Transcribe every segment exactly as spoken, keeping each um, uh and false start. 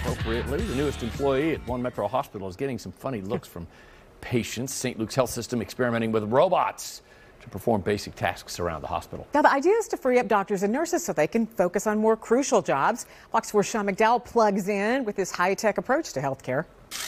Appropriately, the newest employee at one Metro hospital is getting some funny looks from patients. Saint Luke's Health System experimenting with robots to perform basic tasks around the hospital. Now, the idea is to free up doctors and nurses so they can focus on more crucial jobs. Fox four's Sean McDowell plugs in with his high-tech approach to healthcare.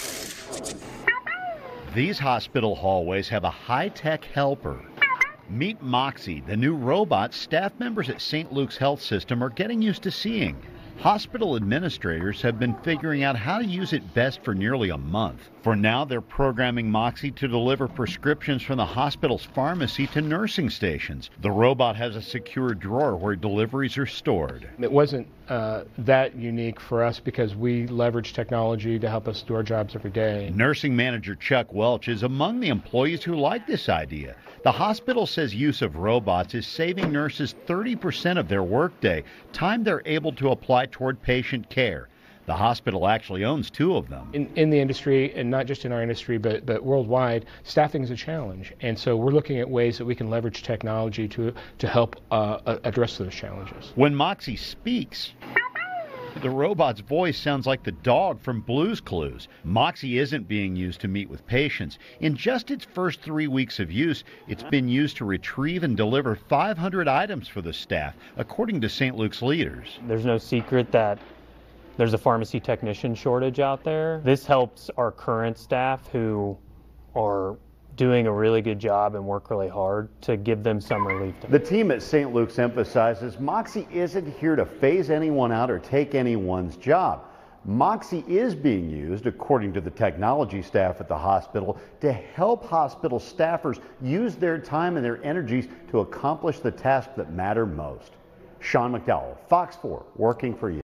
These hospital hallways have a high-tech helper. Meet Moxi, the new robot staff members at Saint Luke's Health System are getting used to seeing. Hospital administrators have been figuring out how to use it best for nearly a month. For now, they're programming Moxi to deliver prescriptions from the hospital's pharmacy to nursing stations. The robot has a secure drawer where deliveries are stored. It wasn't uh, that unique for us because we leverage technology to help us do our jobs every day. Nursing manager Chuck Welch is among the employees who like this idea. The hospital says use of robots is saving nurses thirty percent of their workday, time they're able to apply toward patient care. The hospital actually owns two of them. In, in the industry, and not just in our industry, but, but worldwide, staffing is a challenge. And so we're looking at ways that we can leverage technology to, to help uh, address those challenges. When Moxi speaks, the robot's voice sounds like the dog from Blue's Clues. Moxi isn't being used to meet with patients. In just its first three weeks of use, it's been used to retrieve and deliver five hundred items for the staff, according to Saint Luke's leaders. There's no secret that there's a pharmacy technician shortage out there. This helps our current staff who are doing a really good job and work really hard to give them some relief. The team at Saint Luke's emphasizes Moxi isn't here to phase anyone out or take anyone's job. Moxi is being used, according to the technology staff at the hospital, to help hospital staffers use their time and their energies to accomplish the tasks that matter most. Sean McDowell, Fox four, working for you.